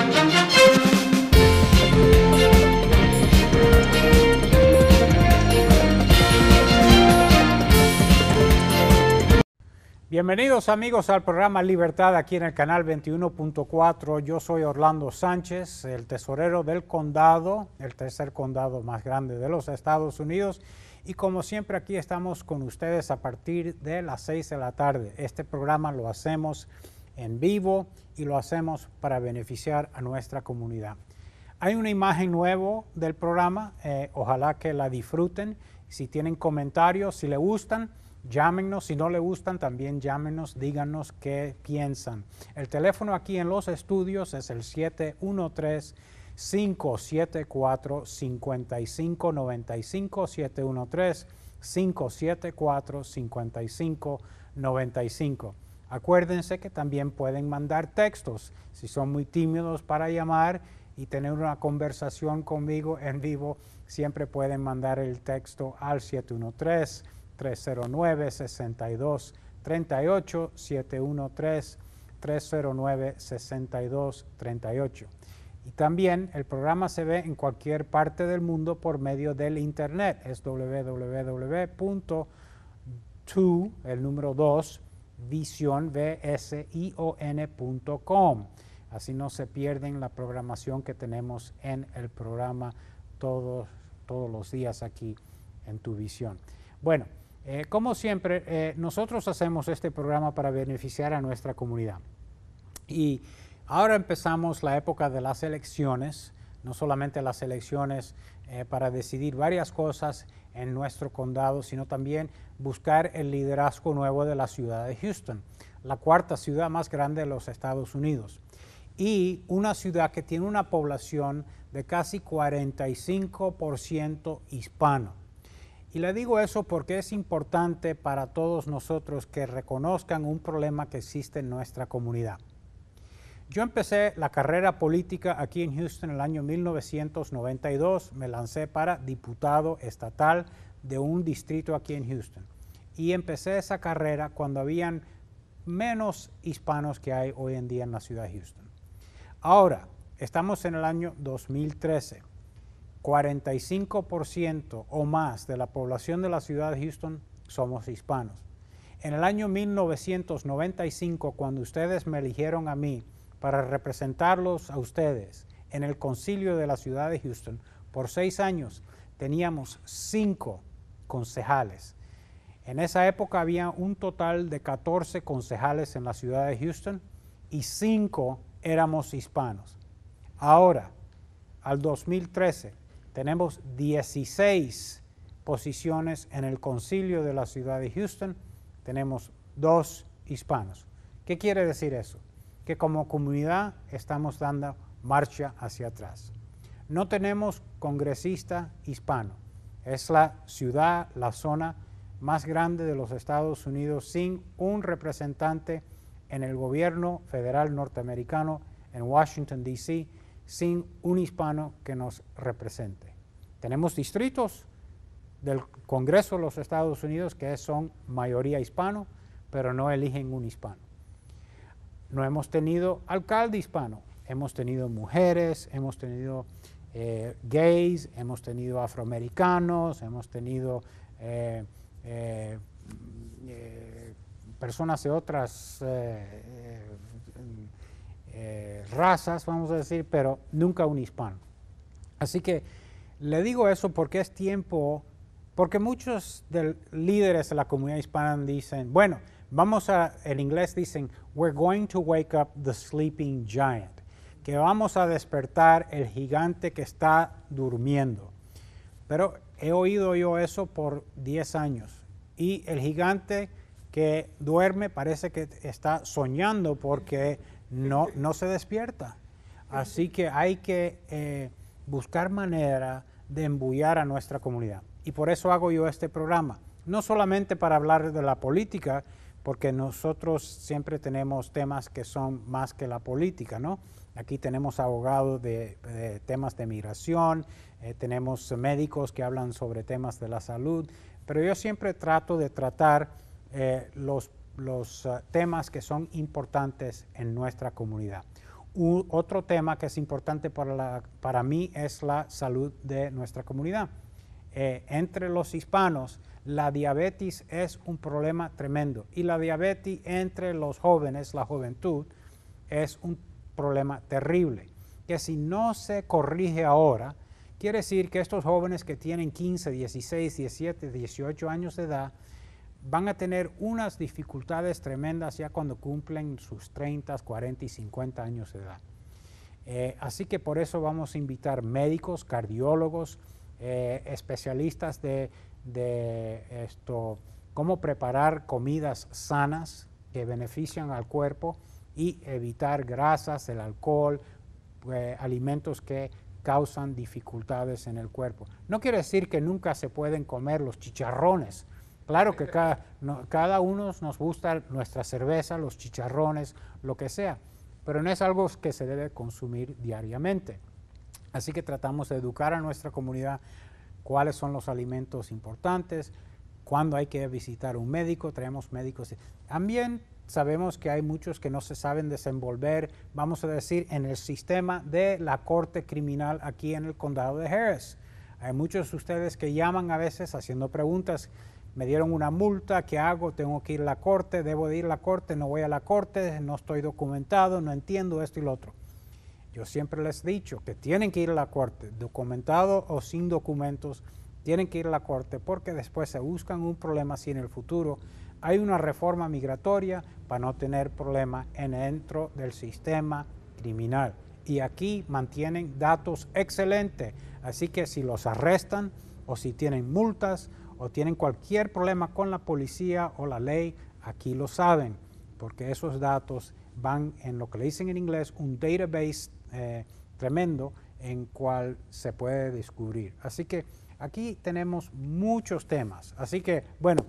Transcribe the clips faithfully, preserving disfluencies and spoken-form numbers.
Bienvenidos amigos al programa Libertad aquí en el canal veintiuno punto cuatro. Yo soy Orlando Sánchez, el tesorero del condado, el tercer condado más grande de los Estados Unidos. Y como siempre aquí estamos con ustedes a partir de las seis de la tarde. Este programa lo hacemos en vivo y lo hacemos para beneficiar a nuestra comunidad. Hay una imagen nueva del programa, eh, ojalá que la disfruten. Si tienen comentarios, si les gustan, llámenos. Si no les gustan, también llámenos, díganos qué piensan. El teléfono aquí en los estudios es el siete uno tres, cinco siete cuatro, cinco cinco nueve cinco, siete uno tres, cinco siete cuatro, cinco cinco nueve cinco. Acuérdense que también pueden mandar textos. Si son muy tímidos para llamar y tener una conversación conmigo en vivo, siempre pueden mandar el texto al siete uno tres, tres cero nueve, seis dos tres ocho, siete uno tres, tres cero nueve, seis dos tres ocho. Y también el programa se ve en cualquier parte del mundo por medio del internet. Es doble u doble u doble u punto dos, el número dos, vision punto com. Así no se pierden la programación que tenemos en el programa todos, todos los días aquí en Tu Visión. Bueno, eh, como siempre, eh, nosotros hacemos este programa para beneficiar a nuestra comunidad. Y ahora empezamos la época de las elecciones, no solamente las elecciones eh, para decidir varias cosas en nuestro condado, sino también buscar el liderazgo nuevo de la ciudad de Houston, la cuarta ciudad más grande de los Estados Unidos. Y una ciudad que tiene una población de casi cuarenta y cinco por ciento hispano. Y le digo eso porque es importante para todos nosotros que reconozcan un problema que existe en nuestra comunidad. Yo empecé la carrera política aquí en Houston en el año mil novecientos noventa y dos. Me lancé para diputado estatal de un distrito aquí en Houston. Y empecé esa carrera cuando habían menos hispanos que hay hoy en día en la ciudad de Houston. Ahora, estamos en el año dos mil trece. cuarenta y cinco por ciento o más de la población de la ciudad de Houston somos hispanos. En el año mil novecientos noventa y cinco, cuando ustedes me eligieron a mí para representarlos a ustedes en el concilio de la ciudad de Houston, por seis años teníamos cinco concejales. En esa época había un total de catorce concejales en la ciudad de Houston y cinco éramos hispanos. Ahora, al dos mil trece, tenemos dieciséis posiciones en el concilio de la ciudad de Houston, tenemos dos hispanos. ¿Qué quiere decir eso? Que como comunidad estamos dando marcha hacia atrás. No tenemos congresista hispano. Es la ciudad, la zona más grande de los Estados Unidos sin un representante en el gobierno federal norteamericano en Washington, D C, sin un hispano que nos represente. Tenemos distritos del Congreso de los Estados Unidos que son mayoría hispano, pero no eligen un hispano. No hemos tenido alcalde hispano, hemos tenido mujeres, hemos tenido eh, gays, hemos tenido afroamericanos, hemos tenido eh, eh, eh, personas de otras eh, eh, razas, vamos a decir, pero nunca un hispano. Así que le digo eso porque es tiempo, porque muchos de líderes de la comunidad hispana dicen, bueno, vamos a, en inglés dicen, we're going to wake up the sleeping giant, que vamos a despertar el gigante que está durmiendo. Pero he oído yo eso por diez años y el gigante que duerme parece que está soñando porque no, no se despierta. Así que hay que eh, buscar manera de embullar a nuestra comunidad. Y por eso hago yo este programa. No solamente para hablar de la política, porque nosotros siempre tenemos temas que son más que la política, ¿no? Aquí tenemos abogados de, de temas de migración, eh, tenemos médicos que hablan sobre temas de la salud, pero yo siempre trato de tratar eh, los, los uh, temas que son importantes en nuestra comunidad. U, otro tema que es importante para, la, para mí es la salud de nuestra comunidad. Eh, entre los hispanos, la diabetes es un problema tremendo y la diabetes entre los jóvenes, la juventud, es un problema terrible, que si no se corrige ahora, quiere decir que estos jóvenes que tienen quince, dieciséis, diecisiete, dieciocho años de edad van a tener unas dificultades tremendas ya cuando cumplen sus treinta, cuarenta y cincuenta años de edad. Eh, así que por eso vamos a invitar médicos, cardiólogos, eh, especialistas de, de esto, cómo preparar comidas sanas que benefician al cuerpo y evitar grasas, el alcohol, eh, alimentos que causan dificultades en el cuerpo. No quiere decir que nunca se pueden comer los chicharrones. Claro que cada, no, cada uno nos gusta nuestra cerveza, los chicharrones, lo que sea, pero no es algo que se debe consumir diariamente. Así que tratamos de educar a nuestra comunidad cuáles son los alimentos importantes, cuándo hay que visitar un médico, traemos médicos. También sabemos que hay muchos que no se saben desenvolver, vamos a decir, en el sistema de la corte criminal aquí en el condado de Harris. Hay muchos de ustedes que llaman a veces haciendo preguntas. Me dieron una multa, ¿qué hago? Tengo que ir a la corte, debo de ir a la corte, no voy a la corte, no estoy documentado, no entiendo esto y lo otro. Yo siempre les he dicho que tienen que ir a la corte, documentado o sin documentos, tienen que ir a la corte porque después se buscan un problema si en el futuro hay una reforma migratoria para no tener problema en dentro del sistema criminal. Y aquí mantienen datos excelentes, así que si los arrestan o si tienen multas, o tienen cualquier problema con la policía o la ley, aquí lo saben, porque esos datos van en lo que le dicen en inglés un database eh, tremendo en cual se puede descubrir. Así que aquí tenemos muchos temas. Así que, bueno,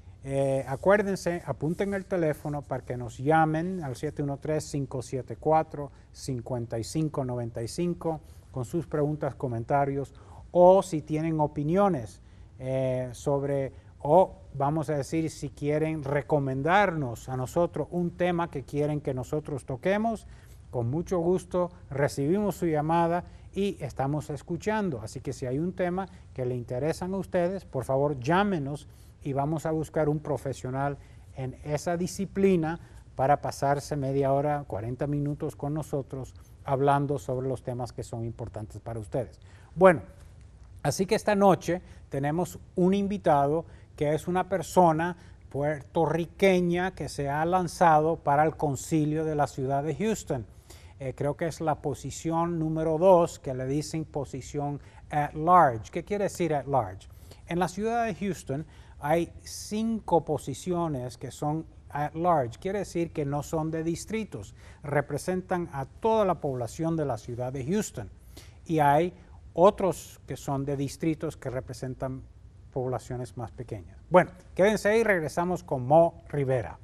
eh, acuérdense, apunten el teléfono para que nos llamen al siete uno tres, cinco siete cuatro, cinco cinco nueve cinco con sus preguntas, comentarios o si tienen opiniones. Eh, sobre, o vamos a decir, si quieren recomendarnos a nosotros un tema que quieren que nosotros toquemos, con mucho gusto recibimos su llamada y estamos escuchando. Así que si hay un tema que le interesan a ustedes, por favor llámenos y vamos a buscar un profesional en esa disciplina para pasarse media hora, cuarenta minutos con nosotros hablando sobre los temas que son importantes para ustedes. Bueno, así que esta noche tenemos un invitado que es una persona puertorriqueña que se ha lanzado para el concilio de la ciudad de Houston. Eh, creo que es la posición número dos, que le dicen posición at large. ¿Qué quiere decir at large? En la ciudad de Houston hay cinco posiciones que son at large. Quiere decir que no son de distritos, representan a toda la población de la ciudad de Houston. Y hay otros que son de distritos que representan poblaciones más pequeñas. Bueno, quédense ahí y regresamos con Mo Rivera.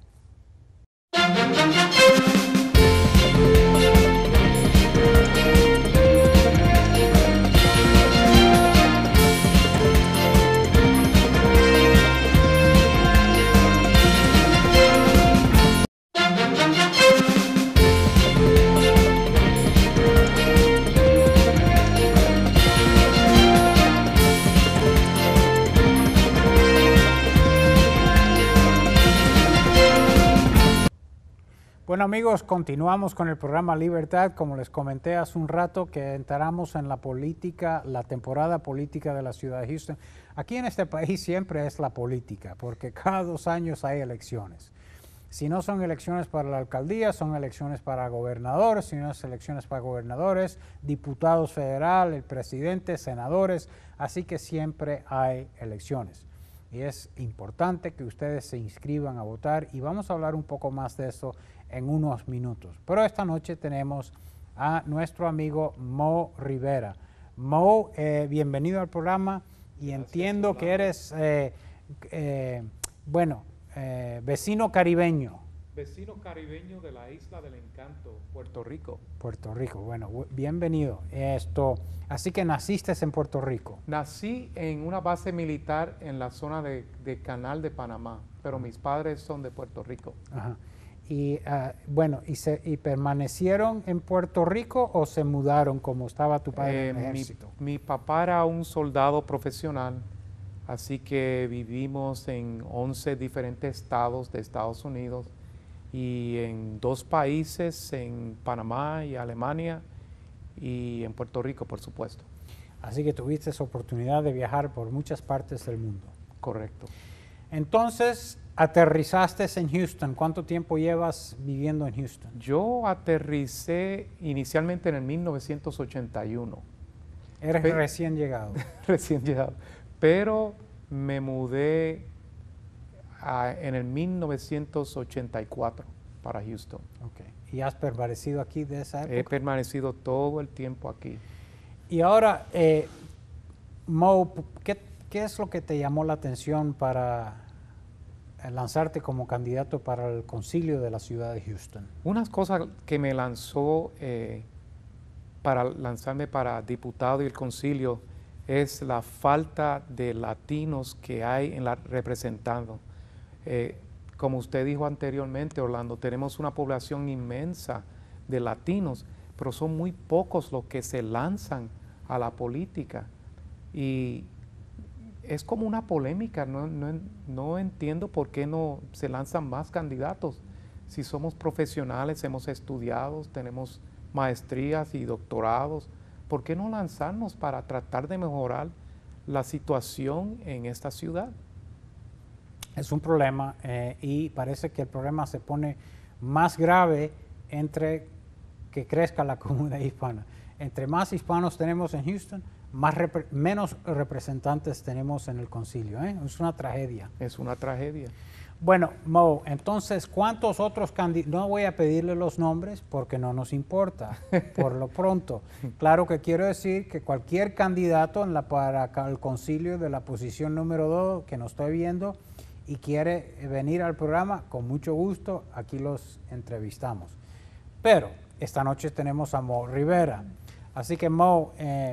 Bueno amigos, continuamos con el programa Libertad. Como les comenté hace un rato que entramos en la política, la temporada política de la ciudad de Houston. Aquí en este país siempre es la política, porque cada dos años hay elecciones. Si no son elecciones para la alcaldía, son elecciones para gobernadores, si no son elecciones para gobernadores, diputados federales, el presidente, senadores, así que siempre hay elecciones. Y es importante que ustedes se inscriban a votar y vamos a hablar un poco más de eso en unos minutos. Pero esta noche tenemos a nuestro amigo Mo Rivera. Mo, eh, bienvenido al programa y Gracias, entiendo que eres, eh, eh, bueno, eh, vecino caribeño. Vecino caribeño de la Isla del Encanto, Puerto Rico. Puerto Rico, bueno, bienvenido. Esto, así que naciste en Puerto Rico. Nací en una base militar en la zona de, de Canal de Panamá, pero mis padres son de Puerto Rico. Ajá. Y uh, bueno, y, se, ¿y permanecieron en Puerto Rico o se mudaron como estaba tu padre Eh, en el mi, ejército? mi papá era un soldado profesional, así que vivimos en once diferentes estados de Estados Unidos y en dos países, en Panamá y Alemania, y en Puerto Rico, por supuesto. Así que tuviste esa oportunidad de viajar por muchas partes del mundo. Correcto. Entonces, aterrizaste en Houston. ¿Cuánto tiempo llevas viviendo en Houston? Yo aterricé inicialmente en el mil novecientos ochenta y uno. Eres Pe- recién llegado. Recién llegado. Pero me mudé a- en el mil novecientos ochenta y cuatro para Houston. Okay. ¿Y has permanecido aquí de esa época? He permanecido todo el tiempo aquí. Y ahora, eh, Mo, ¿qué, ¿qué es lo que te llamó la atención para lanzarte como candidato para el concilio de la ciudad de Houston? Unas cosas que me lanzó eh, para lanzarme para diputado y el concilio es la falta de latinos que hay en la representando. Eh, como usted dijo anteriormente, Orlando, tenemos una población inmensa de latinos, pero son muy pocos los que se lanzan a la política. Y es como una polémica, no, no, no entiendo por qué no se lanzan más candidatos. Si somos profesionales, hemos estudiado, tenemos maestrías y doctorados, ¿por qué no lanzarnos para tratar de mejorar la situación en esta ciudad? Es un problema eh, y parece que el problema se pone más grave entre que crezca la comunidad hispana. Entre más hispanos tenemos en Houston, más repre menos representantes tenemos en el concilio. ¿eh? Es una tragedia. Es una tragedia. Bueno, Mo, entonces, ¿cuántos otros candidatos? No voy a pedirle los nombres porque no nos importa, por lo pronto. Claro que quiero decir que cualquier candidato en la, para el concilio de la posición número dos que nos estoy viendo y quiere venir al programa, con mucho gusto, aquí los entrevistamos. Pero esta noche tenemos a Mo Rivera. Así que, Mo, eh,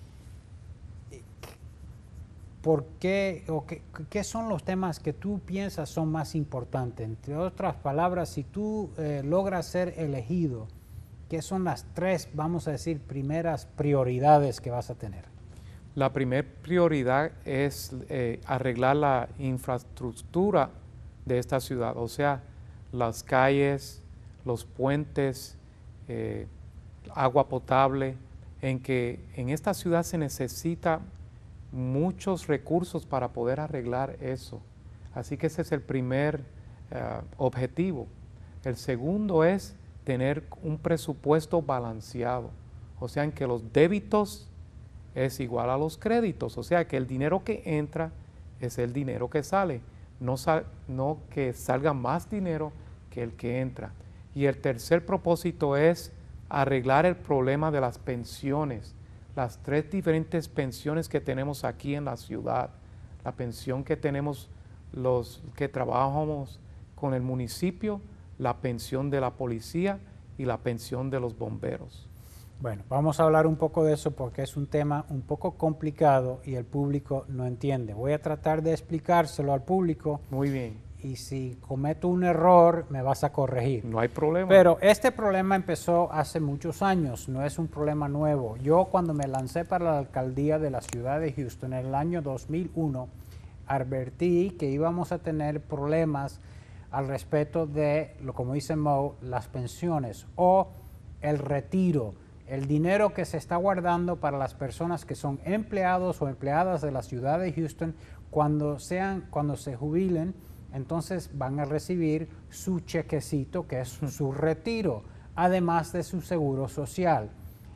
¿por qué, o qué, qué son los temas que tú piensas son más importantes? Entre otras palabras, si tú eh, logras ser elegido, ¿qué son las tres, vamos a decir, primeras prioridades que vas a tener? La primera prioridad es eh, arreglar la infraestructura de esta ciudad, o sea, las calles, los puentes, eh, agua potable, en que en esta ciudad se necesita muchos recursos para poder arreglar eso. Así que ese es el primer uh, objetivo. El segundo es tener un presupuesto balanceado, o sea, en que los débitos es igual a los créditos, o sea, que el dinero que entra es el dinero que sale, no, sal, no que salga más dinero que el que entra. Y el tercer propósito es arreglar el problema de las pensiones, las tres diferentes pensiones que tenemos aquí en la ciudad, la pensión que tenemos los que trabajamos con el municipio, la pensión de la policía y la pensión de los bomberos. Bueno, vamos a hablar un poco de eso porque es un tema un poco complicado y el público no entiende. Voy a tratar de explicárselo al público. Muy bien. Y si cometo un error, me vas a corregir. No hay problema. Pero este problema empezó hace muchos años, no es un problema nuevo. Yo cuando me lancé para la alcaldía de la ciudad de Houston en el año dos mil uno, advertí que íbamos a tener problemas al respecto de, lo como dice Mo, las pensiones o el retiro, el dinero que se está guardando para las personas que son empleados o empleadas de la ciudad de Houston cuando, sean, cuando se jubilen. Entonces van a recibir su chequecito, que es su retiro, además de su seguro social.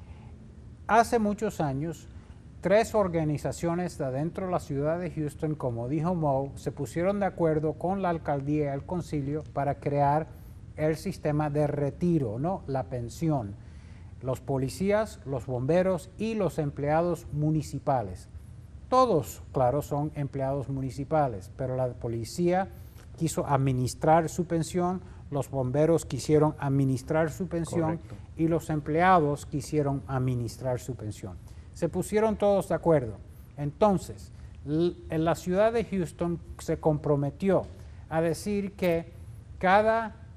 Hace muchos años, tres organizaciones de adentro de la ciudad de Houston, como dijo Mo, se pusieron de acuerdo con la alcaldía y el concilio para crear el sistema de retiro, ¿no? La pensión. Los policías, los bomberos y los empleados municipales. Todos, claro, son empleados municipales, pero la policía quiso administrar su pensión, los bomberos quisieron administrar su pensión. Correcto. Y los empleados quisieron administrar su pensión. Se pusieron todos de acuerdo. Entonces, en la ciudad de Houston se comprometió a decir que cada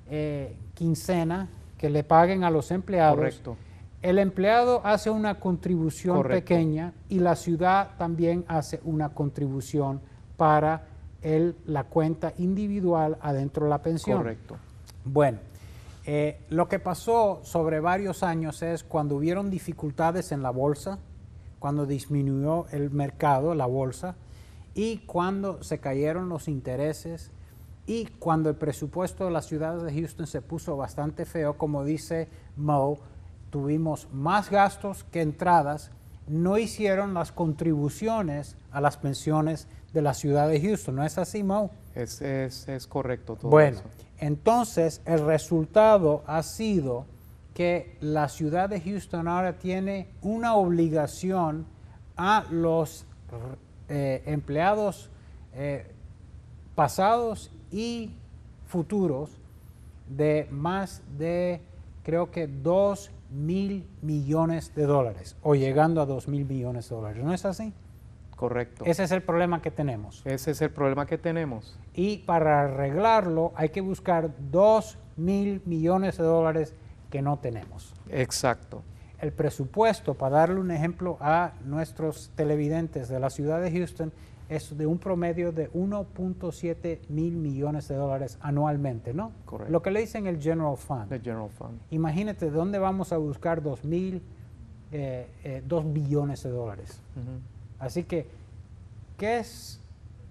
eh, quincena que le paguen a los empleados. Correcto. El empleado hace una contribución Correcto. pequeña y la ciudad también hace una contribución para el, la cuenta individual adentro de la pensión. Correcto. Bueno, eh, lo que pasó sobre varios años es cuando hubieron dificultades en la bolsa, cuando disminuyó el mercado, la bolsa, y cuando se cayeron los intereses, y cuando el presupuesto de la ciudad de Houston se puso bastante feo, como dice Mo, tuvimos más gastos que entradas, no hicieron las contribuciones a las pensiones de la ciudad de Houston. ¿No es así, Mo? Es, es, es correcto todo Bueno, eso. entonces el resultado ha sido que la ciudad de Houston ahora tiene una obligación a los eh, empleados eh, pasados y futuros de más de, creo que dos mil millones de dólares, o llegando a dos mil millones de dólares. ¿No es así? Correcto. Ese es el problema que tenemos. Ese es el problema que tenemos. Y para arreglarlo hay que buscar dos mil millones de dólares que no tenemos. Exacto. El presupuesto, para darle un ejemplo a nuestros televidentes de la ciudad de Houston, es de un promedio de uno punto siete mil millones de dólares anualmente, ¿no? Correcto. Lo que le dicen el General Fund. The General Fund. Imagínate, ¿dónde vamos a buscar dos mil, eh, eh, dos billones de dólares? Ujú. Así que, ¿qué es?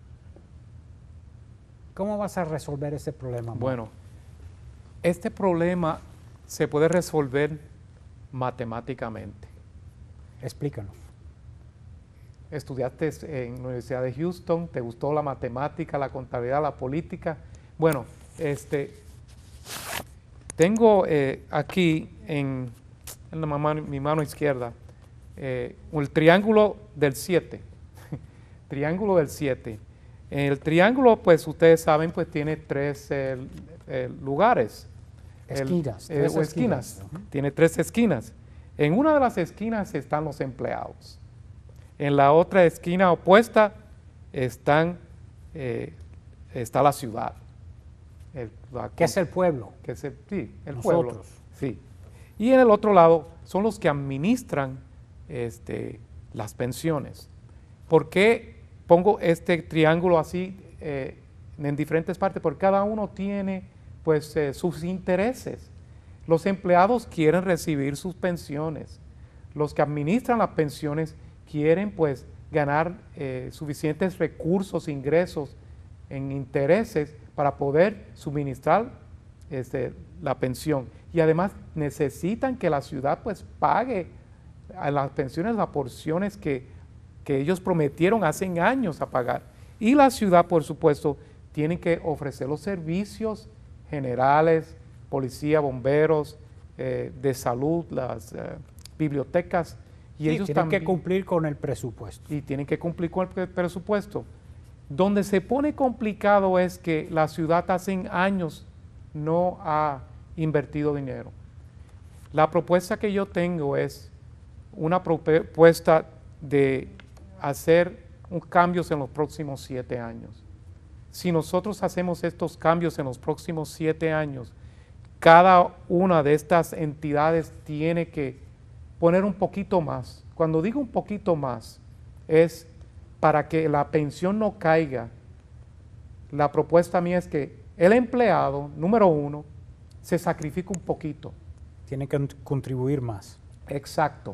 ¿Cómo vas a resolver ese problema, Mo? Bueno, este problema se puede resolver matemáticamente. Explícanos. Estudiaste en la Universidad de Houston, te gustó la matemática, la contabilidad, la política. Bueno, este, tengo eh, aquí en, en la mano, mi mano izquierda eh, el triángulo del siete. Triángulo del siete. El triángulo, pues ustedes saben, pues tiene tres eh, eh, lugares. Esquinas. El, eh, tres o esquinas. esquinas. Ujú. Tiene tres esquinas. En una de las esquinas están los empleados. En la otra esquina opuesta están, eh, está la ciudad. El, la, ¿Qué es el pueblo? que es el, sí, el Nosotros. pueblo. Sí. Y en el otro lado son los que administran este, las pensiones. ¿Por qué pongo este triángulo así eh, en diferentes partes? Porque cada uno tiene pues eh, sus intereses. Los empleados quieren recibir sus pensiones. Los que administran las pensiones quieren pues ganar eh, suficientes recursos, ingresos en intereses para poder suministrar este, la pensión. Y además necesitan que la ciudad pues pague a las pensiones las porciones que, que ellos prometieron hace años a pagar. Y la ciudad, por supuesto, tiene que ofrecer los servicios generales, policía, bomberos, eh, de salud, las eh, bibliotecas. Y Sí, ellos tienen también, que cumplir con el presupuesto. y tienen que cumplir con el pre- presupuesto. Donde se pone complicado es que la ciudad hace años no ha invertido dinero. La propuesta que yo tengo es una propuesta de hacer un cambios en los próximos siete años. Si nosotros hacemos estos cambios en los próximos siete años, cada una de estas entidades tiene que poner un poquito más. Cuando digo un poquito más, es para que la pensión no caiga. La propuesta mía es que el empleado, número uno, se sacrifique un poquito. Tienen que contribuir más. Exacto.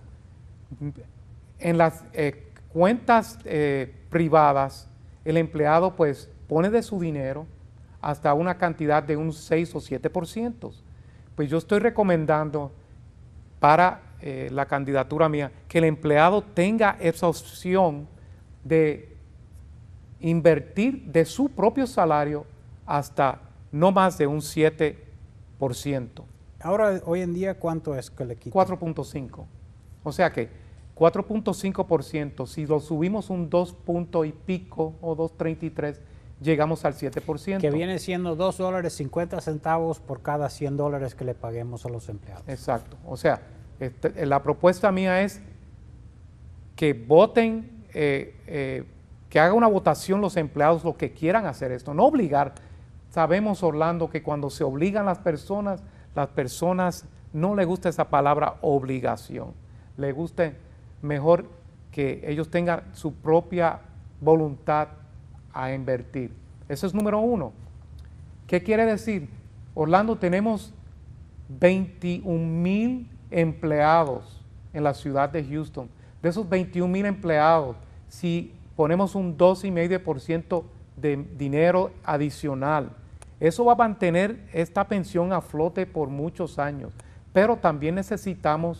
En las eh, cuentas eh, privadas, el empleado pues pone de su dinero hasta una cantidad de un seis o siete por ciento. Pues yo estoy recomendando para eh, la candidatura mía que el empleado tenga esa opción de invertir de su propio salario hasta no más de un siete por ciento. Ahora, hoy en día, ¿cuánto es que le quitan? cuatro punto cinco. O sea que cuatro punto cinco por ciento, si lo subimos un dos punto y pico o dos punto treinta y tres, llegamos al siete por ciento. Que viene siendo dos dólares cincuenta centavos por cada cien dólares que le paguemos a los empleados. Exacto. O sea, este, la propuesta mía es que voten, eh, eh, que haga una votación los empleados, los que quieran hacer esto, no obligar. sabemos, Orlando, que cuando se obligan las personas, las personas no les gusta esa palabra obligación. Les gusta mejor que ellos tengan su propia voluntad a invertir. Eso es número uno. ¿Qué quiere decir? Orlando, tenemos veintiún mil empleados en la ciudad de Houston. De esos veintiún mil empleados, si ponemos un doce coma cinco por ciento de dinero adicional, eso va a mantener esta pensión a flote por muchos años. Pero también necesitamos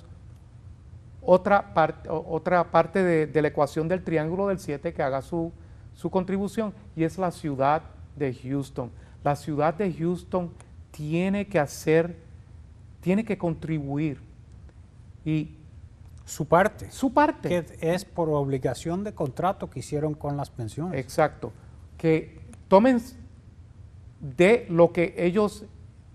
otra, part, otra parte de, de la ecuación del triángulo del siete que haga su, su contribución, y es la ciudad de Houston. La ciudad de Houston tiene que hacer, tiene que contribuir. Y su parte. Su parte. Que es por obligación de contrato que hicieron con las pensiones. Exacto. Que tomen de lo que ellos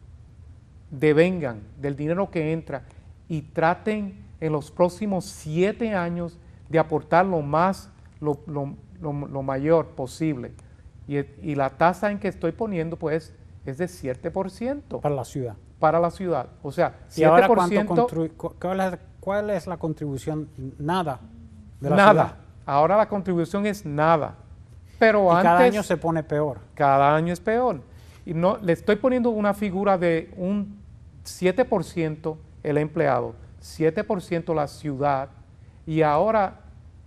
devengan, del dinero que entra, y traten en los próximos siete años de aportar lo más, lo, lo, lo, lo mayor posible. Y, y la tasa en que estoy poniendo, pues, es de siete por ciento. Para la ciudad. Para la ciudad. O sea, siete por ciento. ¿Y ahora cuánto cuál, es, cuál es la contribución? Nada. De la nada. Ciudad. Ahora la contribución es nada. Pero y antes, cada año se pone peor. Cada año es peor. Y no, le estoy poniendo una figura de un siete por ciento el empleado, siete por ciento la ciudad, y ahora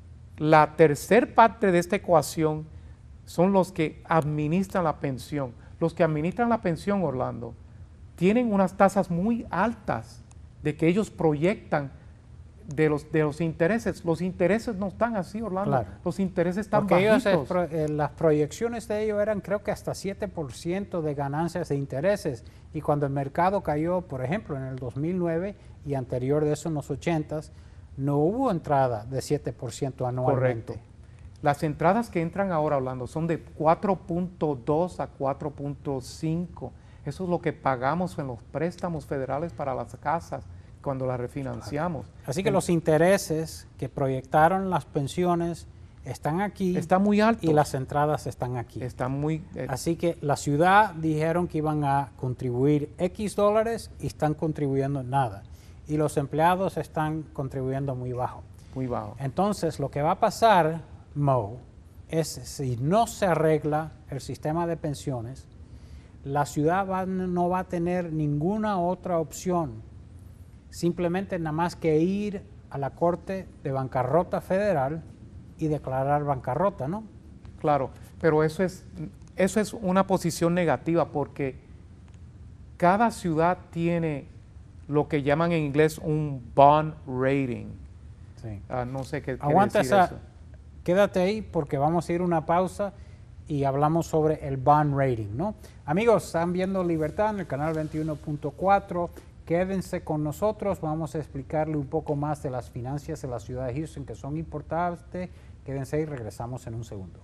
la tercer parte de esta ecuación son los que administran la pensión. Los que administran la pensión, Orlando, tienen unas tasas muy altas de que ellos proyectan de los, de los intereses. Los intereses no están así, Orlando. Claro. Los intereses están Porque bajitos. Ellos, pro, eh, las proyecciones de ellos eran, creo que hasta siete por ciento de ganancias de intereses. Y cuando el mercado cayó, por ejemplo, en el dos mil nueve y anterior de eso en los ochentas, no hubo entrada de siete por ciento anualmente. Correcto. Las entradas que entran ahora, Orlando, son de cuatro punto dos a cuatro punto cinco. Eso es lo que pagamos en los préstamos federales para las casas cuando las refinanciamos. Así que el, los intereses que proyectaron las pensiones están aquí. Está muy alto. Y las entradas están aquí. Están muy... Eh, Así que la ciudad dijeron que iban a contribuir X dólares y están contribuyendo nada. Y los empleados están contribuyendo muy bajo. Muy bajo. Entonces, lo que va a pasar, Mo, es si no se arregla el sistema de pensiones, la ciudad va, no va a tener ninguna otra opción. Simplemente nada más que ir a la Corte de Bancarrota Federal y declarar bancarrota, ¿no? Claro, pero eso es, eso es una posición negativa porque cada ciudad tiene lo que llaman en inglés un bond rating. Sí. Uh, no sé qué Aguanta quiere decir esa, eso. Quédate ahí porque vamos a ir a una pausa y hablamos sobre el bond rating, ¿no? Amigos, están viendo Libertad en el canal veintiuno punto cuatro. Quédense con nosotros, vamos a explicarle un poco más de las finanzas de la ciudad de Houston que son importantes. Quédense y regresamos en un segundo.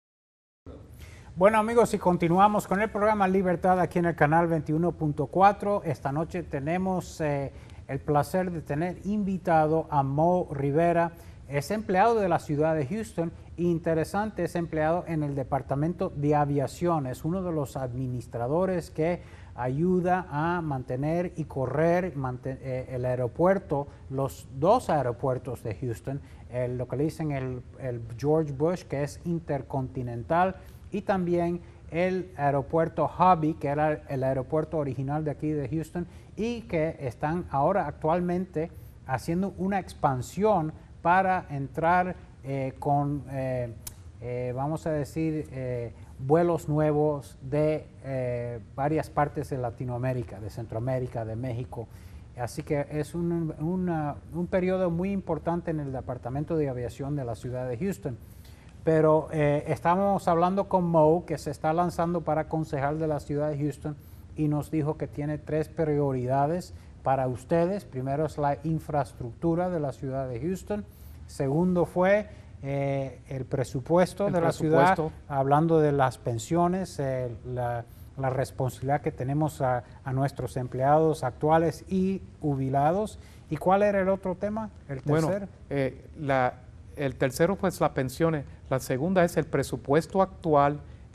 Bueno amigos, y continuamos con el programa Libertad aquí en el canal veintiuno punto cuatro. Esta noche tenemos eh, el placer de tener invitado a Mo Rivera. Es empleado de la ciudad de Houston. Interesante, es empleado en el departamento de aviación. Es uno de los administradores que ayuda a mantener y correr manten, eh, el aeropuerto, los dos aeropuertos de Houston, el, lo que le dicen el, el George Bush, que es intercontinental, y también el aeropuerto Hobby, que era el aeropuerto original de aquí de Houston, y que están ahora actualmente haciendo una expansión para entrar eh, con, eh, eh, vamos a decir, eh, vuelos nuevos de eh, varias partes de Latinoamérica, de Centroamérica, de México. Así que es un, una, un periodo muy importante en el Departamento de Aviación de la ciudad de Houston. Pero eh, estamos hablando con Mo, que se está lanzando para concejal de la ciudad de Houston, y nos dijo que tiene tres prioridades para ustedes. Primero es la infraestructura de la ciudad de Houston. Segundo fue eh, el presupuesto el de presupuesto. la ciudad, hablando de las pensiones, eh, la, la responsabilidad que tenemos a, a nuestros empleados actuales y jubilados. ¿Y cuál era el otro tema? El tercero. Bueno, eh, la, el tercero pues las pensiones. La segunda es el presupuesto actual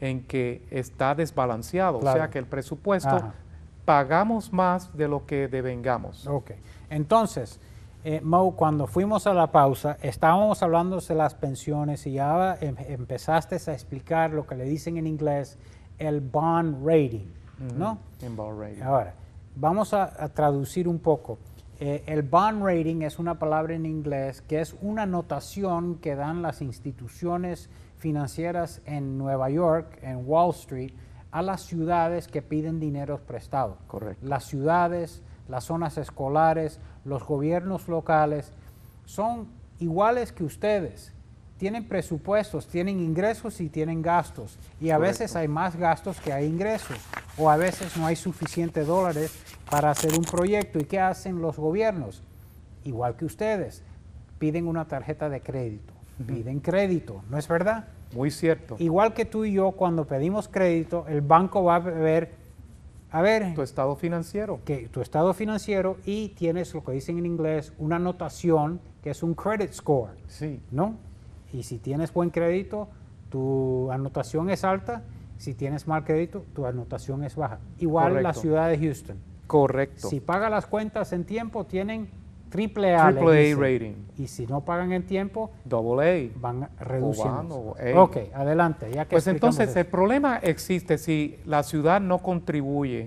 en que está desbalanceado, Claro. o sea que el presupuesto Ajá. pagamos más de lo que devengamos. Ok. Entonces, eh, Mo, cuando fuimos a la pausa, estábamos hablando de las pensiones y ya em- empezaste a explicar lo que le dicen en inglés el bond rating, ¿no? Ujú, en bond rating. Ahora, vamos a, a traducir un poco. Eh, el bond rating es una palabra en inglés que es una notación que dan las instituciones financieras en Nueva York, en Wall Street, a las ciudades que piden dinero prestado. Correcto. Las ciudades, las zonas escolares, los gobiernos locales son iguales que ustedes. Tienen presupuestos, tienen ingresos y tienen gastos. Y a Correcto. veces hay más gastos que hay ingresos. O a veces no hay suficientes dólares para hacer un proyecto. ¿Y qué hacen los gobiernos? Igual que ustedes. Piden una tarjeta de crédito. Piden crédito, ¿no es verdad? Muy cierto. Igual que tú y yo, cuando pedimos crédito, el banco va a ver, a ver, Tu estado financiero. que tu estado financiero y tienes lo que dicen en inglés, una anotación que es un credit score, Sí. ¿no? Y si tienes buen crédito, tu anotación es alta. Si tienes mal crédito, tu anotación es baja. Igual la Correcto. ciudad de Houston. Correcto. Si paga las cuentas en tiempo, tienen triple A. le Triple A dicen. rating. Y si no pagan en tiempo, Double A. van reduciendo. o A. Ok, adelante. Ya que Pues explicamos entonces eso. el problema existe si la ciudad no contribuye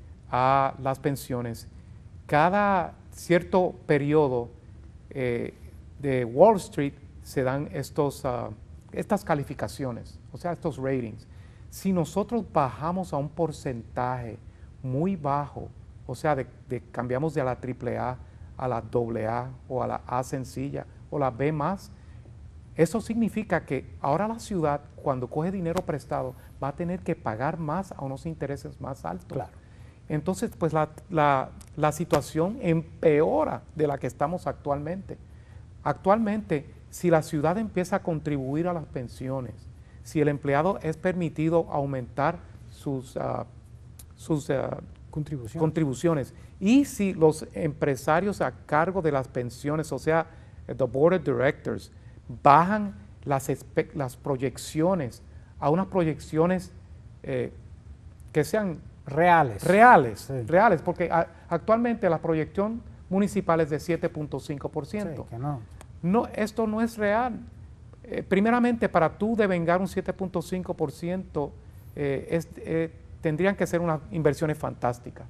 a las pensiones. Cada cierto periodo eh, de Wall Street se dan estos, ah, estas calificaciones, o sea, estos ratings. Si nosotros bajamos a un porcentaje muy bajo, o sea, de, de- cambiamos de la triple A a la doble A o a la A sencilla o la B más, eso significa que ahora la ciudad, cuando coge dinero prestado, va a tener que pagar más a unos intereses más altos. Claro. Entonces, pues la, la- la situación empeora de la que estamos actualmente. Actualmente, si la ciudad empieza a contribuir a las pensiones, si el empleado es permitido aumentar sus, ah, sus ah, Contribución. contribuciones y si los empresarios a cargo de las pensiones, o sea, the board of directors, bajan las, espe- las proyecciones a unas proyecciones eh, que sean Reales. reales, Sí. reales, porque a- actualmente la proyección municipal es de siete punto cinco por Sí, ciento. que no. No, esto no es real. Eh, primeramente, para tú devengar un siete punto cinco por ciento, eh, es- eh, tendrían que ser unas inversiones fantásticas.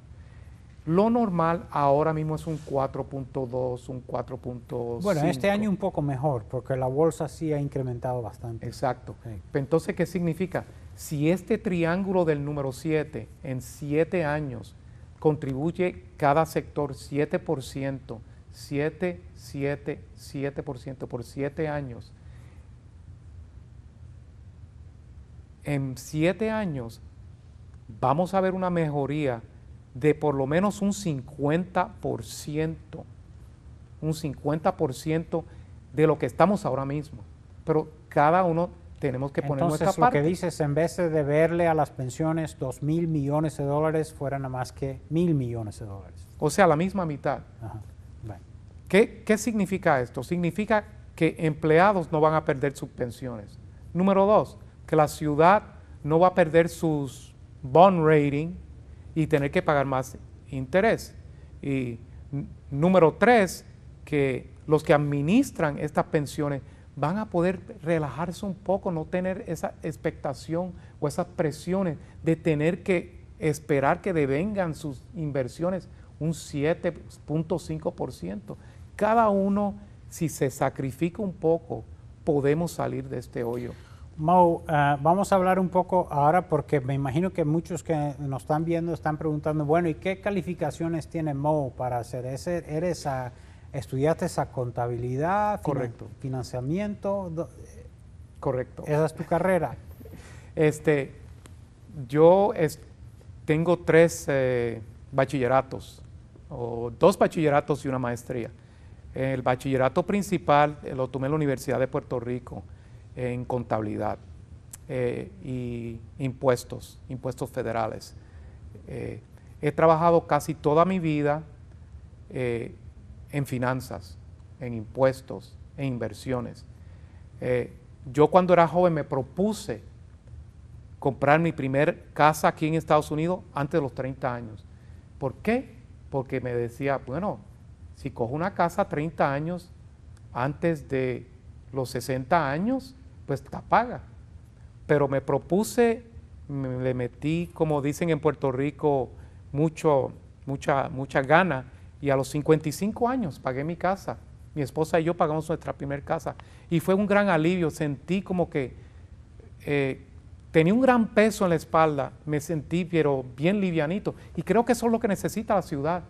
Lo normal ahora mismo es un cuatro punto dos, un cuatro punto cinco. Bueno, este año un poco mejor, porque la bolsa sí ha incrementado bastante. Exacto. Sí. Entonces, ¿qué significa? Si este triángulo del número siete en siete años contribuye cada sector siete por ciento, siete, siete, siete por ciento por siete años, en siete años vamos a ver una mejoría de por lo menos un cincuenta por ciento, un cincuenta por ciento de lo que estamos ahora mismo. Pero cada uno tenemos que poner Entonces, nuestra lo parte. que dices, en vez de deberle a las pensiones dos mil millones de dólares, fueran nada más que mil millones de dólares. O sea, la misma mitad. Ajá. Bueno. ¿Qué, ¿Qué significa esto? Significa que empleados no van a perder sus pensiones. Número dos, que la ciudad no va a perder sus bond rating y tener que pagar más interés. Y n- número tres, que los que administran estas pensiones van a poder relajarse un poco, no tener esa expectación o esas presiones de tener que esperar que devengan sus inversiones un siete punto cinco por ciento. Cada uno, si se sacrifica un poco, podemos salir de este hoyo. Mo, ah, vamos a hablar un poco ahora porque me imagino que muchos que nos están viendo están preguntando, bueno, ¿y qué calificaciones tiene Mo para hacer? Ese, ¿Eres a, estudiaste esa contabilidad, finan- Correcto. financiamiento? Do- Correcto. ¿Esa es tu carrera? Este, yo es- tengo tres eh, bachilleratos, o dos bachilleratos y una maestría. El bachillerato principal eh, lo tomé en la Universidad de Puerto Rico en contabilidad eh, y impuestos, impuestos federales. Eh, he trabajado casi toda mi vida eh, en finanzas, en impuestos, en inversiones. Eh, yo cuando era joven me propuse comprar mi primer casa aquí en Estados Unidos antes de los treinta años. ¿Por qué? Porque me decía, bueno, si cojo una casa a treinta años antes de los sesenta años, pues la paga. Pero me propuse, me, le metí, como dicen en Puerto Rico, mucho, mucha, mucha gana, y a los cincuenta y cinco años pagué mi casa. Mi esposa y yo pagamos nuestra primera casa, y fue un gran alivio. Sentí como que eh, tenía un gran peso en la espalda, me sentí pero bien livianito, y creo que eso es lo que necesita la ciudad.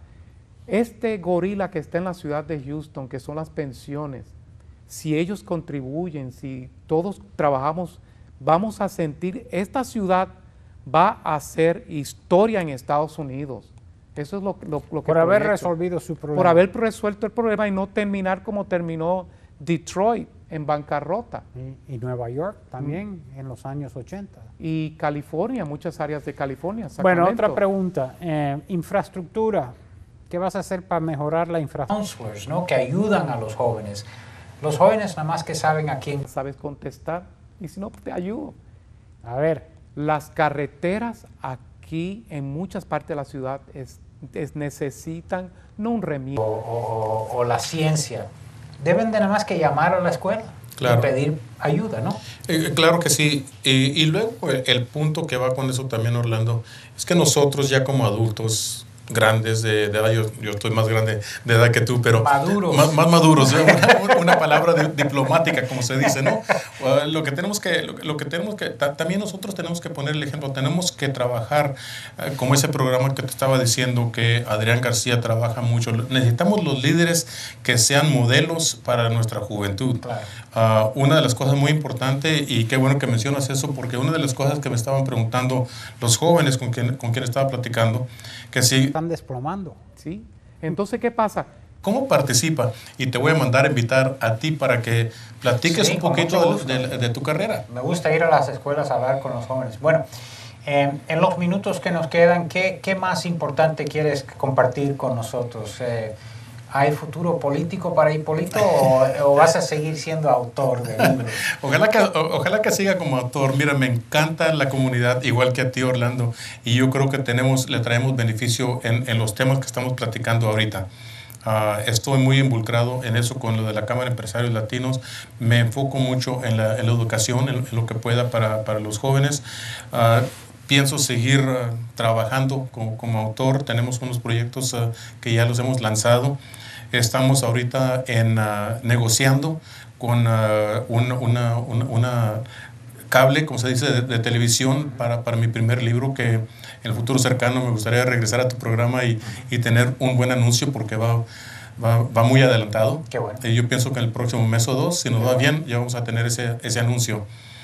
Este gorila que está en la ciudad de Houston, que son las pensiones, si ellos contribuyen, si todos trabajamos, vamos a sentir, esta ciudad va a hacer historia en Estados Unidos. Eso es lo, lo, lo que Por haber proyecto. resolvido su problema. Por haber resuelto el problema y no terminar como terminó Detroit, en bancarrota. Y, y Nueva York también mm. en los años ochenta. Y California, muchas áreas de California. Bueno, otra pregunta. Eh, infraestructura. ¿Qué vas a hacer para mejorar la infraestructura? ¿No? Que ayudan a los jóvenes. Los jóvenes nada más que saben a quién. Sabes contestar, y si no, te ayudo. A ver. Las carreteras aquí en muchas partes de la ciudad es, es, necesitan no un remedio. O, o, o la ciencia. Deben de nada más que llamar a la escuela. Claro. Y pedir ayuda, ¿no? Eh, claro que sí. Y, y luego el, el punto que va con eso también, Orlando, es que nosotros ya como adultos grandes de, de edad, yo, yo estoy más grande de edad que tú, pero maduros, más, más maduros, ¿eh? una, una palabra de, diplomática, como se dice, ¿no? Uh, lo que tenemos que, lo, lo que tenemos que, ta, también nosotros tenemos que poner el ejemplo, tenemos que trabajar uh, como ese programa que te estaba diciendo que Adrián García trabaja mucho. Necesitamos los líderes que sean modelos para nuestra juventud. Claro. Uh, una de las cosas muy importantes, y qué bueno que mencionas eso, porque una de las cosas que me estaban preguntando los jóvenes con quien, con quien estaba platicando, que si están desplomando. ¿Sí? Entonces, ¿qué pasa? ¿Cómo participa? Y te voy a mandar a invitar a ti para que platiques sí, un poquito de, de, de tu carrera. Me gusta ir a las escuelas a hablar con los jóvenes. Bueno, eh, en los minutos que nos quedan, ¿qué, qué más importante quieres compartir con nosotros? Eh, ¿Hay futuro político para Hipólito o, o vas a seguir siendo autor de libros? Ojalá que, o, ojalá que siga como autor. Mira, me encanta la comunidad, igual que a ti, Orlando, y yo creo que tenemos, le traemos beneficio en, en los temas que estamos platicando ahorita. Uh, estoy muy involucrado en eso con lo de la Cámara de Empresarios Latinos. Me enfoco mucho en la, en la educación, en, en lo que pueda para, para los jóvenes. Uh, Pienso seguir uh, trabajando como, como autor. Tenemos unos proyectos uh, que ya los hemos lanzado. Estamos ahorita en, uh, negociando con uh, un, una, una, una cable, como se dice, de, de televisión para, para mi primer libro, que en el futuro cercano me gustaría regresar a tu programa y, y tener un buen anuncio porque va, va, va muy adelantado. Qué bueno. Y yo pienso que el próximo mes o dos, si nos va bien, ya vamos a tener ese, ese anuncio.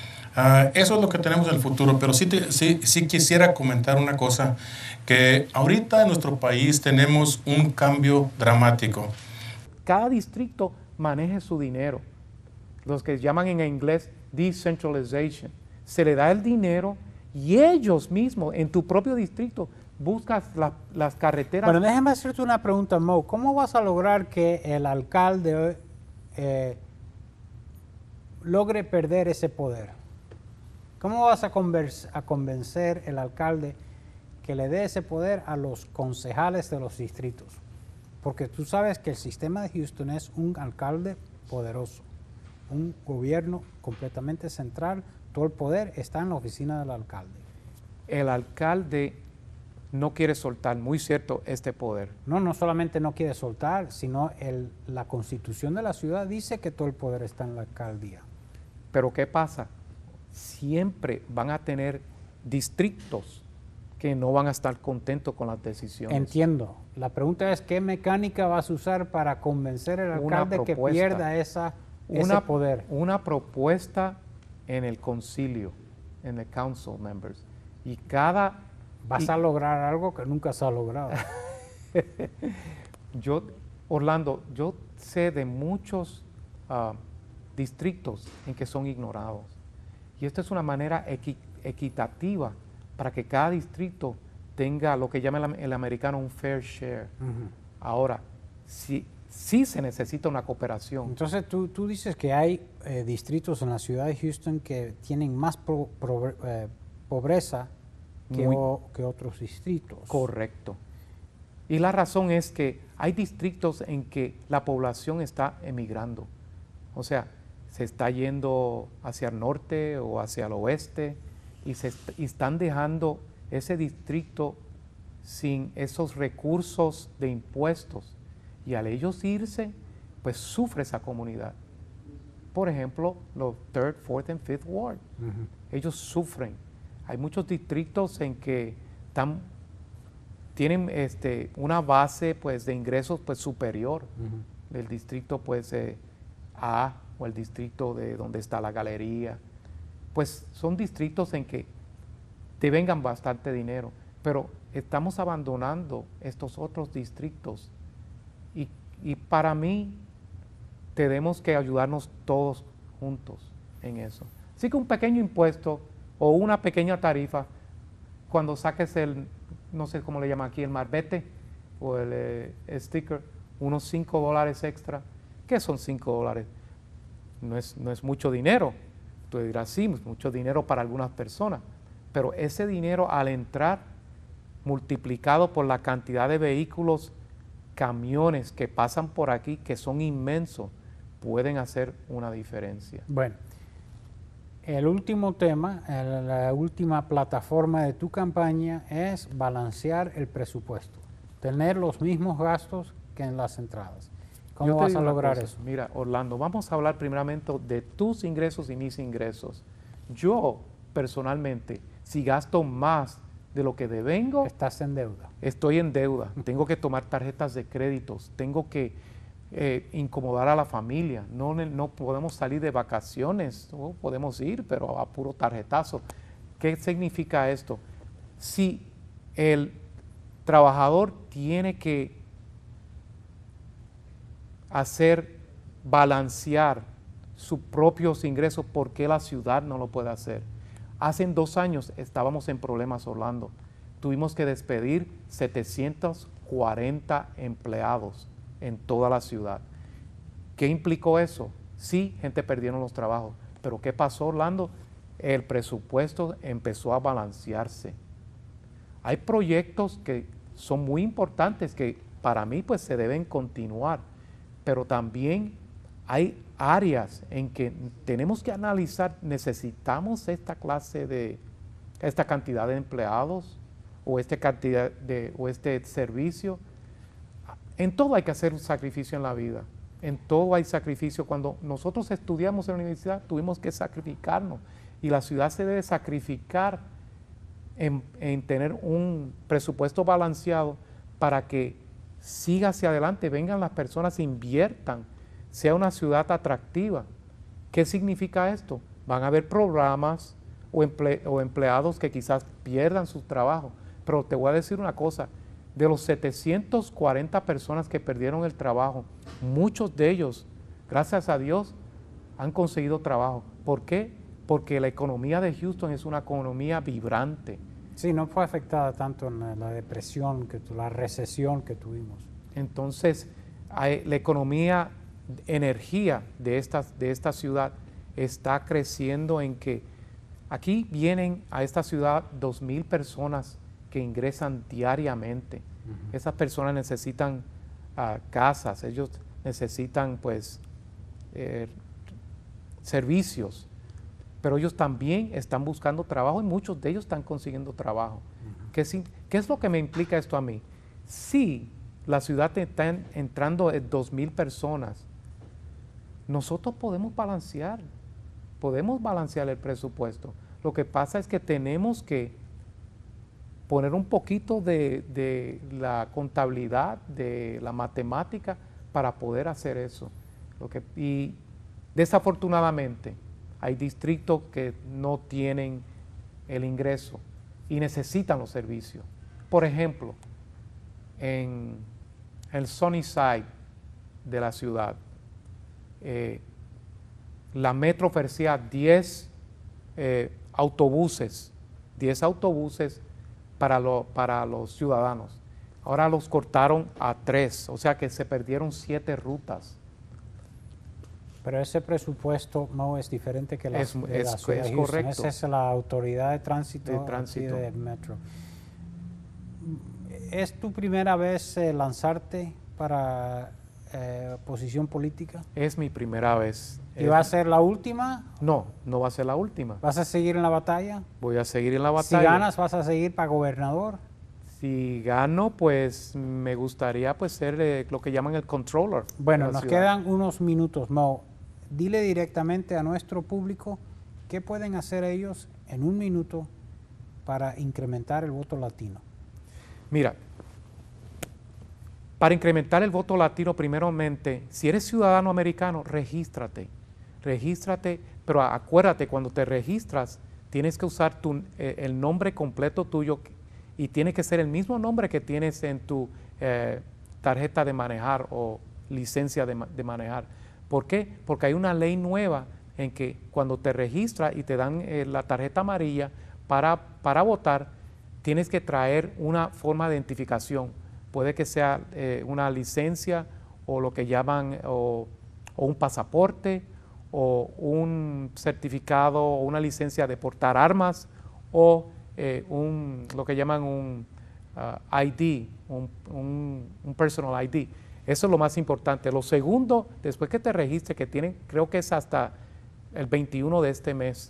Uh, eso es lo que tenemos en el futuro, pero sí, te, sí, sí quisiera comentar una cosa, que ahorita en nuestro país tenemos un cambio dramático. Cada distrito maneje su dinero, los que llaman en inglés decentralization. Se le da el dinero y ellos mismos en tu propio distrito buscas la, las carreteras. Bueno, déjame hacerte una pregunta, Mo. ¿Cómo vas a lograr que el alcalde eh, logre perder ese poder? ¿Cómo vas a, a convencer el alcalde que le dé ese poder a los concejales de los distritos? Porque tú sabes que el sistema de Houston es un alcalde poderoso, un gobierno completamente central, todo el poder está en la oficina del alcalde. El alcalde no quiere soltar, muy cierto, este poder. No, no solamente no quiere soltar, sino el, la constitución de la ciudad dice que todo el poder está en la alcaldía. Pero ¿qué pasa? Siempre van a tener distritos que no van a estar contentos con las decisiones. Entiendo. La pregunta es, ¿qué mecánica vas a usar para convencer al alcalde que pierda esa, una, ese poder? Una propuesta en el concilio, en el council members. Y cada... Vas y, a lograr algo que nunca se ha logrado. yo, Orlando, yo sé de muchos uh, distritos en que son ignorados. Y esta es una manera equi equitativa para que cada distrito tenga lo que llama el, el americano un fair share. Uh-huh. Ahora, sí, sí se necesita una cooperación. Entonces, tú, tú dices que hay eh, distritos en la ciudad de Houston que tienen más pro, pro, eh, pobreza que, Muy- o- que otros distritos. Correcto. Y la razón es que hay distritos en que la población está emigrando. O sea, se está yendo hacia el norte o hacia el oeste y, se est- y están dejando ese distrito sin esos recursos de impuestos. Y al ellos irse, pues sufre esa comunidad. Por ejemplo, los third, fourth and fifth Ward. Ujú. Ellos sufren. Hay muchos distritos en que están, tienen este, una base pues, de ingresos pues, superior Ujú. del distrito pues, eh, A o el distrito de donde está la galería. Pues son distritos en que te vengan bastante dinero, pero estamos abandonando estos otros distritos. Y, y para mí tenemos que ayudarnos todos juntos en eso. Así que un pequeño impuesto o una pequeña tarifa, cuando saques el, no sé cómo le llaman aquí, el marbete o el eh, sticker, unos cinco dólares extra. ¿Qué son cinco dólares? No es, no es mucho dinero. Tú dirás, sí, es mucho dinero para algunas personas, pero ese dinero al entrar, multiplicado por la cantidad de vehículos, camiones que pasan por aquí, que son inmensos, pueden hacer una diferencia. Bueno, el último tema, el- la última plataforma de tu campaña es balancear el presupuesto, tener los mismos gastos que en las entradas. ¿Cómo Yo te vas digo a una lograr cosa, eso? Mira, Orlando, vamos a hablar primeramente de tus ingresos y mis ingresos. Yo, personalmente, si gasto más de lo que devengo, Estás en deuda. estoy en deuda, tengo que tomar tarjetas de créditos, tengo que eh, incomodar a la familia, no, ne- no podemos salir de vacaciones, oh, podemos ir, pero a puro tarjetazo. ¿Qué significa esto? Si el trabajador tiene que hacer balancear sus propios ingresos, ¿por qué la ciudad no lo puede hacer? Hace dos años estábamos en problemas, Orlando. Tuvimos que despedir setecientos cuarenta empleados en toda la ciudad. ¿Qué implicó eso? Sí, gente perdieron los trabajos, pero ¿qué pasó, Orlando? El presupuesto empezó a balancearse. Hay proyectos que son muy importantes que para mí pues se deben continuar, pero también hay áreas en que tenemos que analizar, necesitamos esta clase de, esta cantidad de empleados o, este cantidad de, o este servicio. En todo hay que hacer un sacrificio en la vida, en todo hay sacrificio. Cuando nosotros estudiamos en la universidad tuvimos que sacrificarnos y la ciudad se debe sacrificar en, en tener un presupuesto balanceado para que siga hacia adelante, vengan las personas, inviertan, sea una ciudad atractiva. ¿Qué significa esto? Van a haber programas o, emple, o empleados que quizás pierdan su trabajo, pero te voy a decir una cosa, de los setecientos cuarenta personas que perdieron el trabajo, muchos de ellos, gracias a Dios, han conseguido trabajo. ¿Por qué? Porque la economía de Houston es una economía vibrante. Sí, no fue afectada tanto en la- la depresión, que tu- la recesión que tuvimos. Entonces, hay- la economía, energía de esta, de esta ciudad está creciendo en que aquí vienen a esta ciudad dos mil personas que ingresan diariamente. Ujú. Esas personas necesitan ah, casas, ellos necesitan pues eh, servicios, pero ellos también están buscando trabajo y muchos de ellos están consiguiendo trabajo. Ujú. ¿Qué, sin- qué es lo que me implica esto a mí? Si la ciudad está en- entrando en dos mil personas, nosotros podemos balancear, podemos balancear el presupuesto. Lo que pasa es que tenemos que poner un poquito de, de la contabilidad, de la matemática, para poder hacer eso. Lo que, y desafortunadamente hay distritos que no tienen el ingreso y necesitan los servicios. Por ejemplo, en el Sunnyside de la ciudad, eh, la metro ofrecía diez eh, autobuses, diez autobuses para, lo, para los ciudadanos. Ahora los cortaron a tres, o sea que se perdieron siete rutas. Pero ese presupuesto no es diferente que la, es, de es, la ciudad es de Houston. correcto. Esa es la autoridad de tránsito, de tránsito. del metro. ¿Es tu primera vez eh, lanzarte para eh, posición política? Es mi primera vez. ¿Y es, va a ser la última? No, no va a ser la última. ¿Vas a seguir en la batalla? Voy a seguir en la batalla. Si ganas, ¿vas a seguir para gobernador? Si gano, pues me gustaría pues ser eh, lo que llaman el controller. Bueno, de la nos ciudad. quedan unos minutos, Mo. Dile directamente a nuestro público qué pueden hacer ellos en un minuto para incrementar el voto latino. Mira, para incrementar el voto latino, primeramente, si eres ciudadano americano, regístrate. Regístrate, pero acuérdate, cuando te registras, tienes que usar tu, eh, el nombre completo tuyo y tiene que ser el mismo nombre que tienes en tu eh, tarjeta de manejar o licencia de, de manejar. ¿Por qué? Porque hay una ley nueva en que cuando te registras y te dan eh, la tarjeta amarilla para, para votar, tienes que traer una forma de identificación. Puede que sea eh, una licencia o lo que llaman o, o un pasaporte o un certificado o una licencia de portar armas o eh, un, lo que llaman un uh, I D, un, un, un personal I D. Eso es lo más importante. Lo segundo, después que te registres, que tienen, creo que es hasta el veintiuno de este mes,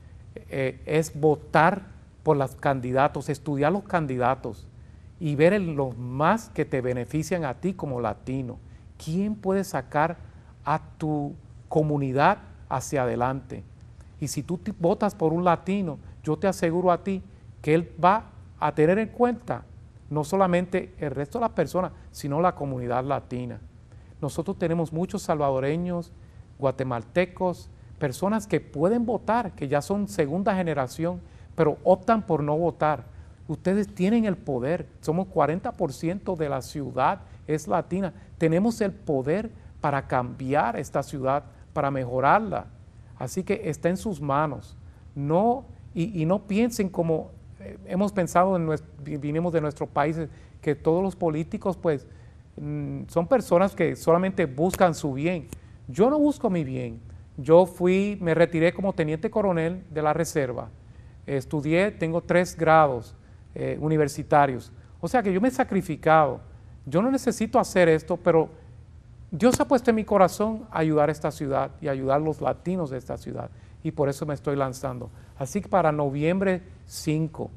eh, es votar por los candidatos, estudiar los candidatos y ver en los más que te benefician a ti como latino. ¿Quién puede sacar a tu comunidad hacia adelante? Y si tú te votas por un latino, yo te aseguro a ti que él va a tener en cuenta no solamente el resto de las personas, sino la comunidad latina. Nosotros tenemos muchos salvadoreños, guatemaltecos, personas que pueden votar, que ya son segunda generación, pero optan por no votar. Ustedes tienen el poder, somos cuarenta por ciento de la ciudad, es latina. Tenemos el poder para cambiar esta ciudad, para mejorarla. Así que está en sus manos. No, y, y no piensen como eh, hemos pensado, en nuestro, vinimos de nuestros países, que todos los políticos pues mm, son personas que solamente buscan su bien. Yo no busco mi bien. Yo fui, me retiré como teniente coronel de la reserva. Estudié, tengo tres grados eh, universitarios. O sea que yo me he sacrificado. Yo no necesito hacer esto, pero Dios ha puesto en mi corazón ayudar a esta ciudad y ayudar a los latinos de esta ciudad. Y por eso me estoy lanzando. Así que para noviembre cinco,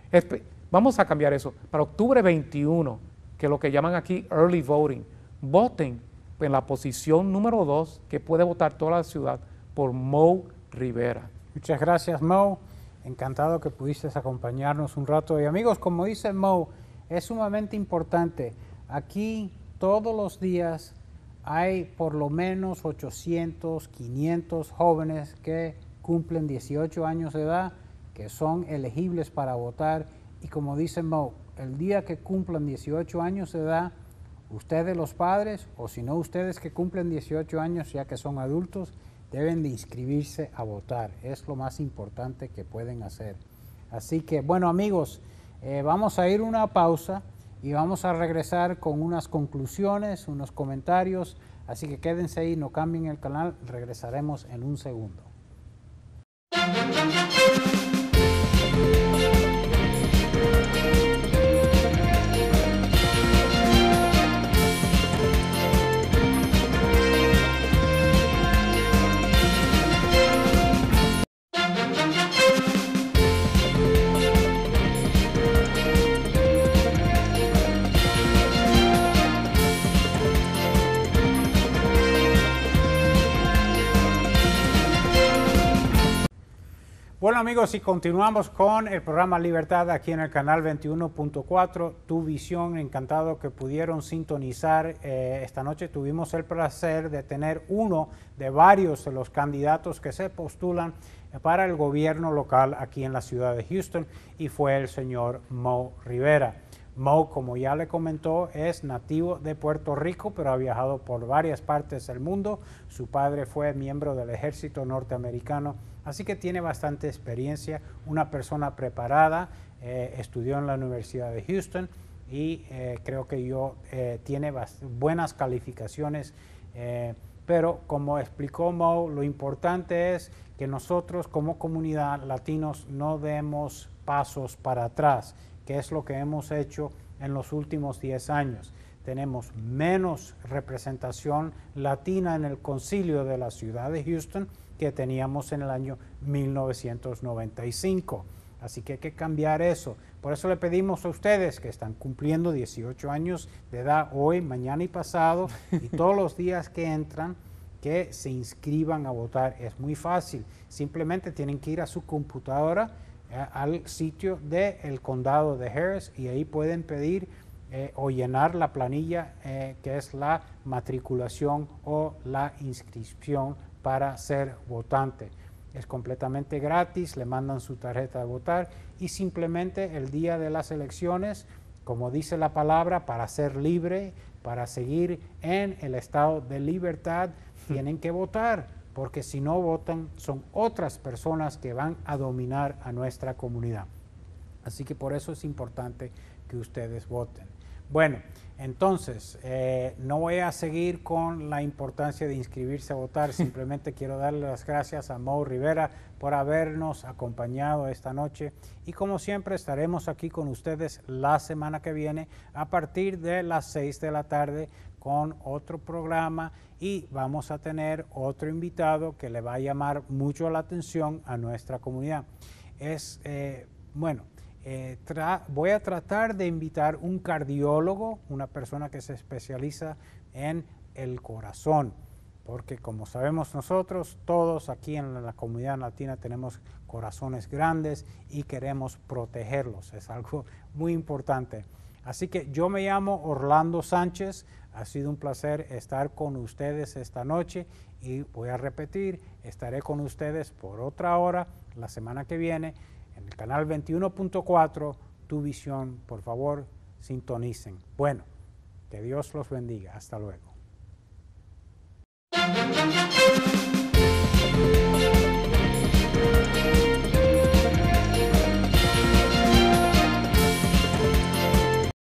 vamos a cambiar eso. Para octubre veintiuno, que es lo que llaman aquí early voting, voten en la posición número dos, que puede votar toda la ciudad, por Mo Rivera. Muchas gracias, Mo. Encantado que pudiste acompañarnos un rato. Y amigos, como dice Mo, es sumamente importante. Aquí todos los días hay por lo menos ochocientos, quinientos jóvenes que cumplen dieciocho años de edad, que son elegibles para votar. Y como dice Mo, el día que cumplan dieciocho años de edad, ustedes los padres, o si no ustedes que cumplen dieciocho años ya que son adultos, deben de inscribirse a votar. Es lo más importante que pueden hacer. Así que, bueno amigos, eh, vamos a ir a una pausa y vamos a regresar con unas conclusiones, unos comentarios. Así que quédense ahí, no cambien el canal, regresaremos en un segundo. Bueno amigos, y continuamos con el programa Libertad aquí en el canal veintiuno punto cuatro, Tu Visión. Encantado que pudieron sintonizar. Eh, esta noche tuvimos el placer de tener uno de varios de los candidatos que se postulan para el gobierno local aquí en la ciudad de Houston, y fue el señor Mo Rivera. Mo, como ya le comentó, es nativo de Puerto Rico, pero ha viajado por varias partes del mundo. Su padre fue miembro del ejército norteamericano, así que tiene bastante experiencia, una persona preparada, eh, estudió en la Universidad de Houston y eh, creo que yo eh, tiene buenas calificaciones eh, pero como explicó Mo, lo importante es que nosotros como comunidad latinos no demos pasos para atrás, que es lo que hemos hecho en los últimos diez años. Tenemos menos representación latina en el concilio de la ciudad de Houston que teníamos en el año mil novecientos noventa y cinco. Así que hay que cambiar eso. Por eso le pedimos a ustedes que están cumpliendo dieciocho años de edad hoy, mañana y pasado, y todos los días que entran, que se inscriban a votar. Es muy fácil. Simplemente tienen que ir a su computadora eh, al sitio del condado de Harris y ahí pueden pedir eh, o llenar la planilla eh, que es la matriculación o la inscripción para ser votante. Es completamente gratis, le mandan su tarjeta de votar y simplemente el día de las elecciones, como dice la palabra, para ser libre, para seguir en el estado de libertad, tienen que votar, porque si no votan son otras personas que van a dominar a nuestra comunidad. Así que por eso es importante que ustedes voten. Bueno, entonces, eh, no voy a seguir con la importancia de inscribirse a votar, simplemente quiero darle las gracias a Mo Rivera por habernos acompañado esta noche y como siempre estaremos aquí con ustedes la semana que viene a partir de las seis de la tarde con otro programa y vamos a tener otro invitado que le va a llamar mucho la atención a nuestra comunidad. Es, eh, bueno, Eh, voy a tratar de invitar un cardiólogo, una persona que se especializa en el corazón, porque como sabemos nosotros, todos aquí en la comunidad latina tenemos corazones grandes y queremos protegerlos, es algo muy importante. Así que yo me llamo Orlando Sánchez, ha sido un placer estar con ustedes esta noche y voy a repetir, estaré con ustedes por otra hora la semana que viene, en el canal veintiuno punto cuatro, Tu Visión. Por favor, sintonicen. Bueno, que Dios los bendiga. Hasta luego.